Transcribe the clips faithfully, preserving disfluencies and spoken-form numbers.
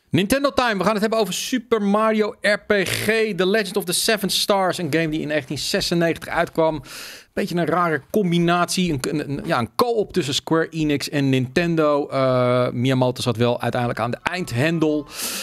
Nintendo Time, we gaan het hebben over Super Mario R P G, The Legend of the Seven Stars. Een game die in negentien zesennegentig uitkwam. Beetje een rare combinatie. Een, een, ja, een co-op tussen Square Enix en Nintendo. Uh, Miyamoto zat wel uiteindelijk aan de eindhendel.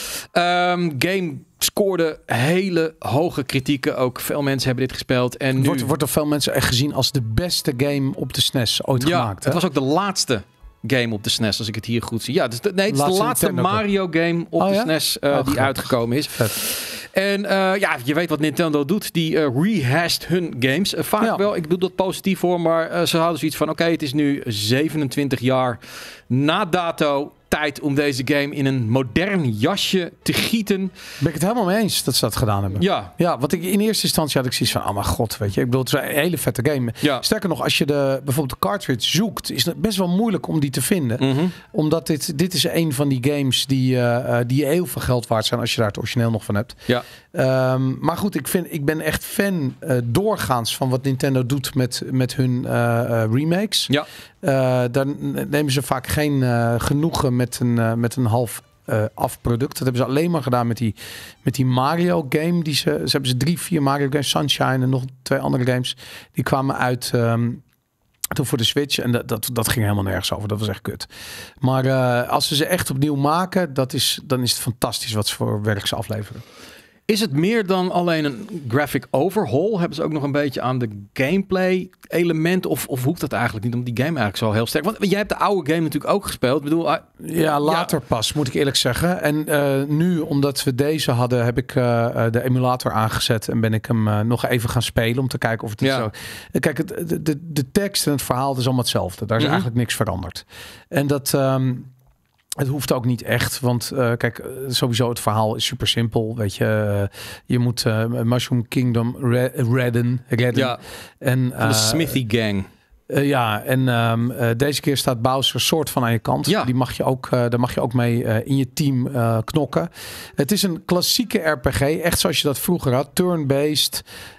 Um, game scoorde hele hoge kritieken. Ook veel mensen hebben dit gespeeld. En nu... wordt, wordt door veel mensen echt gezien als de beste game op de S N E S ooit ja, gemaakt. Het hè? was ook de laatste game op de S N E S, als ik het hier goed zie. Ja, dus de, nee, het is laatste de laatste Nintendo Mario game op oh, de ja? S N E S uh, oh, die grappig. uitgekomen is. Vet. En uh, ja, je weet wat Nintendo doet. Die uh, rehasht hun games. Uh, vaak ja. wel, ik bedoel dat positief voor, maar uh, ze hadden zoiets van, oké, okay, het is nu zevenentwintig jaar na dato. Tijd om deze game in een modern jasje te gieten. Ben ik het helemaal mee eens dat ze dat gedaan hebben. Ja. Ja, wat ik in eerste instantie had ik zoiets van, oh mijn god, weet je. Ik bedoel, het is een hele vette game. Ja. Sterker nog, als je de, bijvoorbeeld de cartridge zoekt, is het best wel moeilijk om die te vinden. Mm-hmm. Omdat dit, dit is een van die games die, uh, die heel veel geld waard zijn als je daar het origineel nog van hebt. Ja. Um, maar goed, ik, vind, ik ben echt fan uh, doorgaans van wat Nintendo doet met, met hun uh, uh, remakes. Ja. Uh, dan nemen ze vaak geen uh, genoegen met een, uh, met een half uh, af product. Dat hebben ze alleen maar gedaan met die, met die Mario game. Die ze, ze hebben ze drie, vier Mario games, Sunshine en nog twee andere games. Die kwamen uit um, toen voor de Switch. En dat, dat, dat ging helemaal nergens over. Dat was echt kut. Maar uh, als ze ze echt opnieuw maken, dat is, dan is het fantastisch wat ze voor werk ze afleveren. Is het meer dan alleen een graphic overhaul? Hebben ze ook nog een beetje aan de gameplay element? Of, of hoeft dat eigenlijk niet? Om die game eigenlijk zo heel sterk... Want jij hebt de oude game natuurlijk ook gespeeld. Ik bedoel, uh, ja, later ja. pas, moet ik eerlijk zeggen. En uh, nu, omdat we deze hadden, heb ik uh, de emulator aangezet en ben ik hem uh, nog even gaan spelen om te kijken of het ja. zo... Kijk, het, de, de, de tekst en het verhaal het is allemaal hetzelfde. Daar is mm-hmm. eigenlijk niks veranderd. En dat... Um, Het hoeft ook niet echt, want uh, kijk, sowieso het verhaal is super simpel, weet je. Uh, je moet uh, Mushroom Kingdom re- redden, redden. Ja, en, uh, van de Smithy Gang. Uh, ja, en um, uh, deze keer staat Bowser soort van aan je kant. Ja. Die mag je ook, uh, daar mag je ook mee uh, in je team uh, knokken. Het is een klassieke R P G, echt zoals je dat vroeger had. Turn-based,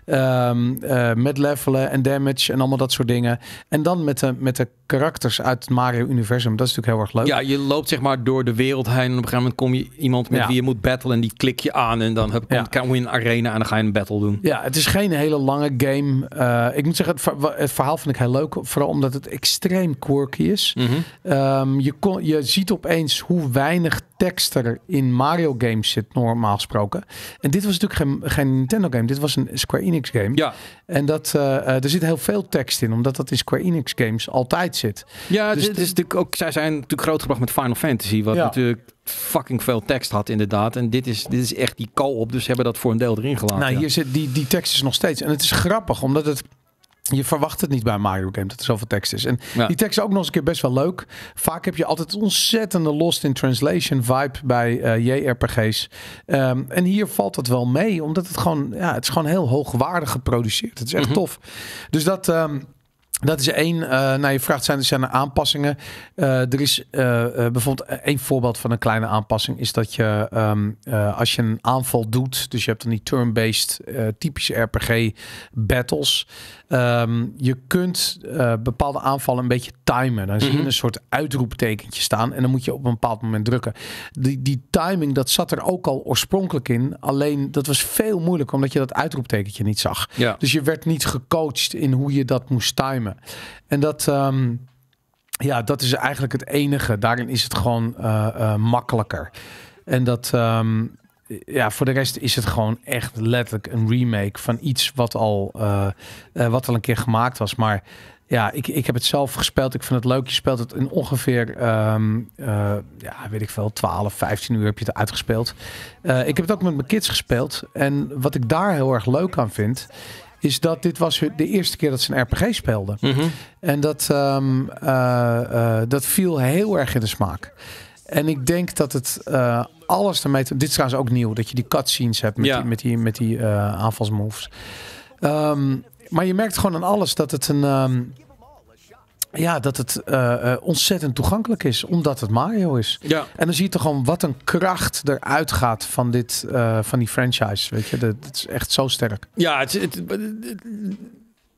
um, uh, met levelen en damage en allemaal dat soort dingen. En dan met de, met de karakters uit het Mario-universum. Dat is natuurlijk heel erg leuk. Ja, je loopt zeg maar door de wereld heen en op een gegeven moment kom je iemand met ja. wie je moet battlen en die klik je aan en dan heb je ja. een arena en dan ga je een battle doen. Ja, het is geen hele lange game. Uh, ik moet zeggen, het, ver- het verhaal vind ik heel leuk. Vooral omdat het extreem quirky is. Mm-hmm. Um, je, kon, je ziet opeens hoe weinig tekst er in Mario games zit, normaal gesproken. En dit was natuurlijk geen, geen Nintendo game. Dit was een Square Enix game. Ja. En dat, uh, er zit heel veel tekst in, omdat dat in Square Enix games altijd zit. Ja, dus het is natuurlijk ook, zij zijn natuurlijk grootgebracht met Final Fantasy, wat ja. natuurlijk fucking veel tekst had inderdaad. En dit is, dit is echt die co-op, dus ze hebben dat voor een deel erin gelaten. Nou, ja. hier zit die, die tekst is nog steeds. En het is grappig, omdat het... Je verwacht het niet bij een Mario game dat er zoveel tekst is. En ja. die tekst is ook nog eens een keer best wel leuk. Vaak heb je altijd ontzettende lost in translation vibe bij uh, J R P G's. Um, en hier valt het wel mee, omdat het gewoon, ja, het is gewoon heel hoogwaardig geproduceerd. Het is echt mm-hmm. tof. Dus dat... Um, Dat is één. Uh, nou, je vraagt, zijn, zijn er aanpassingen? Uh, er is uh, uh, bijvoorbeeld één voorbeeld van een kleine aanpassing. Is dat je, um, uh, als je een aanval doet. Dus je hebt dan die turn-based uh, typische R P G battles. Um, je kunt uh, bepaalde aanvallen een beetje timen. Dan zie je mm-hmm. een soort uitroeptekentje staan. En dan moet je op een bepaald moment drukken. Die, die timing, dat zat er ook al oorspronkelijk in. Alleen, dat was veel moeilijker. Omdat je dat uitroeptekentje niet zag. Ja. Dus je werd niet gecoacht in hoe je dat moest timen. En dat, um, ja, dat is eigenlijk het enige. Daarin is het gewoon uh, uh, makkelijker. En dat, um, ja, voor de rest is het gewoon echt letterlijk een remake van iets wat al, uh, uh, wat al een keer gemaakt was. Maar ja, ik, ik heb het zelf gespeeld. Ik vind het leuk. Je speelt het in ongeveer, um, uh, ja, weet ik veel, twaalf, vijftien uur heb je het uitgespeeld. Uh, ik heb het ook met mijn kids gespeeld. En wat ik daar heel erg leuk aan vind, is dat dit was de eerste keer dat ze een R P G speelden. Mm-hmm. En dat, um, uh, uh, dat viel heel erg in de smaak. En ik denk dat het uh, alles ermee... Te, dit is trouwens ook nieuw, dat je die cutscenes hebt met ja. die, met die, met die uh, aanvalsmoves. Um, maar je merkt gewoon aan alles dat het een... Um, ja, dat het uh, uh, ontzettend toegankelijk is, omdat het Mario is. Ja. En dan zie je toch gewoon wat een kracht eruit gaat van dit, uh, van die franchise. Weet je, dat, dat is echt zo sterk. Ja, het, het, het,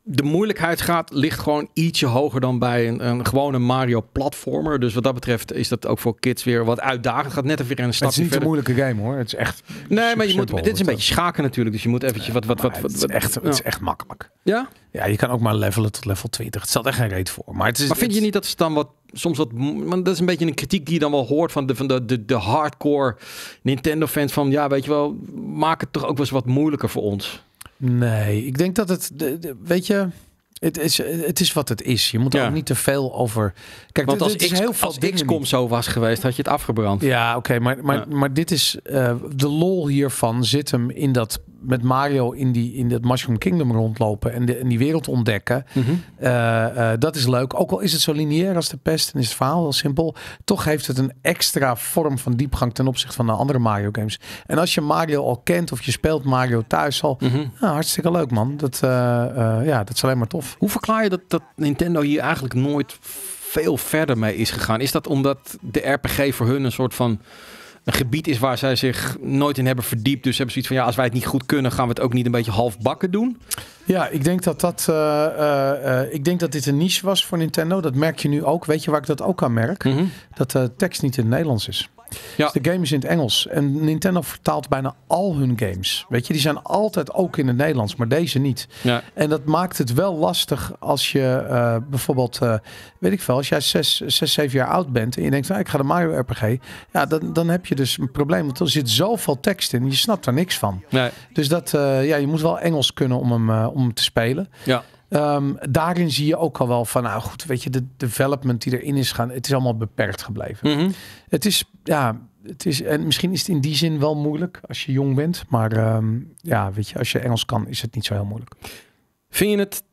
de moeilijkheidsgraad ligt gewoon ietsje hoger dan bij een, een gewone Mario-platformer. Dus wat dat betreft is dat ook voor kids weer wat uitdagend. Het gaat net even weer een stapje verder. Het is niet een moeilijke game hoor. Het is echt. Nee, maar je moet. Dit is een beetje schaken natuurlijk. Dus je moet eventjes wat. wat, wat, wat, wat het, is echt, het is echt makkelijk. Ja? Ja, je kan ook maar levelen tot level twintig. Het stelt echt geen reet voor. Maar, het is, maar vind het, je niet dat het dan wat. Soms wat. Want dat is een beetje een kritiek die je dan wel hoort van de, van de, de, de hardcore Nintendo-fans. Van ja, weet je wel. Maak het toch ook wel eens wat moeilijker voor ons. Nee, ik denk dat het. De, de, weet je. Het is, het is wat het is. Je moet er ja. ook niet te veel over. Kijk, want als, dit is X, heel veel als X COM zo was geweest, had je het afgebrand. Ja, oké, okay, maar, maar, ja. maar dit is uh, de lol hiervan zit hem in dat met Mario in die in dat Mushroom Kingdom rondlopen en, de, en die wereld ontdekken. Mm-hmm. uh, uh, dat is leuk. Ook al is het zo lineair als de pest en is het verhaal heel simpel, toch heeft het een extra vorm van diepgang ten opzichte van de andere Mario games. En als je Mario al kent of je speelt Mario thuis al, mm-hmm. nou, hartstikke leuk man. Dat, uh, uh, ja, dat is alleen maar tof. Hoe verklaar je dat, dat Nintendo hier eigenlijk nooit veel verder mee is gegaan? Is dat omdat de R P G voor hun een soort van een gebied is waar zij zich nooit in hebben verdiept? Dus hebben ze iets van, ja, als wij het niet goed kunnen, gaan we het ook niet een beetje halfbakken doen? Ja, ik denk dat dat, uh, uh, uh, ik denk dat dit een niche was voor Nintendo. Dat merk je nu ook. Weet je waar ik dat ook aan merk? Mm-hmm. Dat de tekst niet in het Nederlands is. Ja. Dus de game is in het Engels. En Nintendo vertaalt bijna al hun games. Weet je, die zijn altijd ook in het Nederlands, maar deze niet. Ja. En dat maakt het wel lastig als je uh, bijvoorbeeld, uh, weet ik veel, als jij zes, zes, zeven jaar oud bent en je denkt, nou, ik ga de Mario R P G. Ja, dan, dan heb je dus een probleem. Want er zit zoveel tekst in, je snapt er niks van. Nee. Dus dat, uh, ja, je moet wel Engels kunnen om hem, uh, om hem te spelen. Ja. Um, daarin zie je ook al wel van, nou goed, weet je, de development die erin is gaan, het is allemaal beperkt gebleven. Mm-hmm. Het is, ja, het is, en misschien is het in die zin wel moeilijk als je jong bent, maar um, ja, weet je, als je Engels kan, is het niet zo heel moeilijk. Vind je het,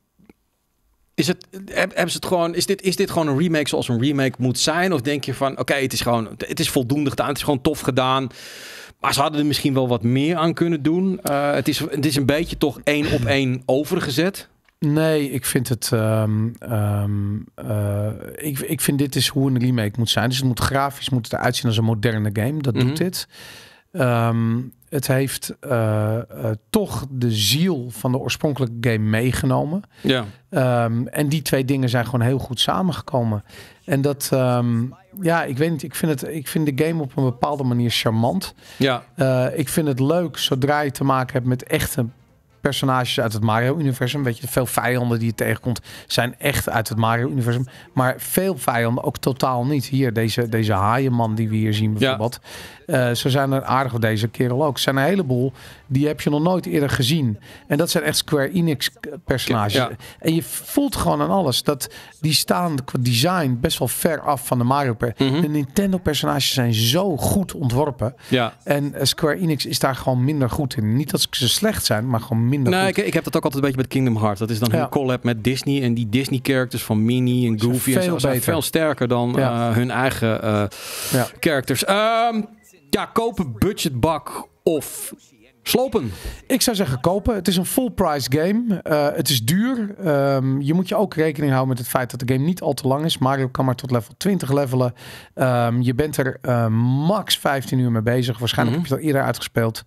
is het, hebben ze het gewoon, is dit, is dit gewoon een remake zoals een remake moet zijn? Of denk je van, oké, okay, het is gewoon, het is voldoende gedaan, het is gewoon tof gedaan. Maar ze hadden er misschien wel wat meer aan kunnen doen. Uh, het, is, het is een beetje toch één op één overgezet. Nee, ik vind het. Um, um, uh, ik, ik vind dit is hoe een remake moet zijn. Dus het moet grafisch moet het eruit zien als een moderne game. Dat mm-hmm. doet dit. Um, het heeft uh, uh, toch de ziel van de oorspronkelijke game meegenomen. Ja. Um, en die twee dingen zijn gewoon heel goed samengekomen. En dat, um, ja, ik weet niet. Ik vind het. Ik vind de game op een bepaalde manier charmant. Ja. Uh, ik vind het leuk zodra je te maken hebt met echte personages uit het Mario-universum. Weet je, veel vijanden die je tegenkomt zijn echt uit het Mario-universum. Maar veel vijanden ook totaal niet. Hier, deze, deze haaienman die we hier zien bijvoorbeeld. Ja. Uh, zo zijn er aardig voor deze kerel ook. Er zijn een heleboel, die heb je nog nooit eerder gezien. En dat zijn echt Square Enix personages. Ja. En je voelt gewoon aan alles dat die staan qua design best wel ver af van de Mario. Mm-hmm. De Nintendo personages zijn zo goed ontworpen. Ja. En uh, Square Enix is daar gewoon minder goed in. Niet dat ze slecht zijn, maar gewoon minder nee, goed. Ik, ik heb dat ook altijd een beetje met Kingdom Hearts. Dat is dan ja. hun collab met Disney. En die Disney characters van Minnie en Goofy en zo zijn veel sterker dan ja. uh, hun eigen uh, ja. characters. Um, ja, kopen, budgetbak of slopen? Ik zou zeggen kopen. Het is een full price game. Uh, het is duur. Um, je moet je ook rekening houden met het feit dat de game niet al te lang is. Mario kan maar tot level twintig levelen. Um, je bent er uh, max vijftien uur mee bezig. Waarschijnlijk mm-hmm. heb je het al eerder uitgespeeld.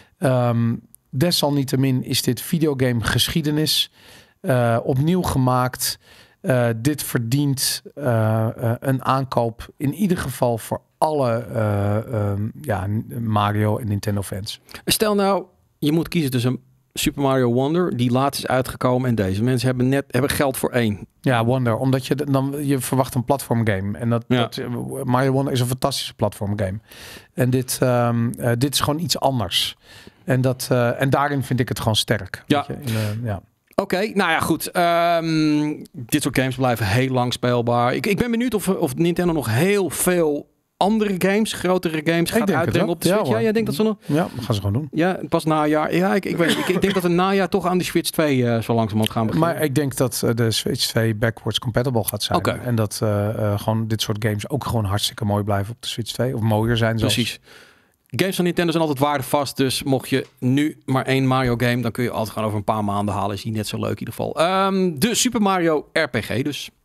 Um, desalniettemin is dit videogame geschiedenis. Uh, opnieuw gemaakt. Uh, dit verdient uh, uh, een aankoop in ieder geval voor alle uh, um, ja, Mario en Nintendo fans. Stel nou, je moet kiezen tussen Super Mario Wonder, die laatst is uitgekomen, en deze. Mensen hebben net hebben geld voor één. Ja, Wonder, omdat je dan je verwacht een platformgame. En dat, ja. dat Mario Wonder is een fantastische platformgame. En dit, um, uh, dit is gewoon iets anders. En, dat, uh, en daarin vind ik het gewoon sterk. Ja. Weet je? In, uh, ja. Oké, okay, nou ja, goed. Um, dit soort games blijven heel lang speelbaar. Ik, ik ben benieuwd of, of Nintendo nog heel veel andere games, grotere games gaat uitbrengen op de Switch. Ja, ja, jij denkt dat ze nog? Ja, dat gaan ze gewoon doen. Ja, pas najaar. Ja, ik, ik, weet, ik, ik denk dat een najaar toch aan de Switch twee uh, zo langzamerhand gaan beginnen. Maar ik denk dat uh, de Switch twee backwards compatible gaat zijn. Okay. En dat uh, uh, gewoon dit soort games ook gewoon hartstikke mooi blijven op de Switch twee. Of mooier zijn zelfs. Precies. Games van Nintendo zijn altijd waardevast. Dus mocht je nu maar één Mario game, dan kun je altijd gewoon over een paar maanden halen. Is die net zo leuk in ieder geval. Um, de Super Mario R P G dus.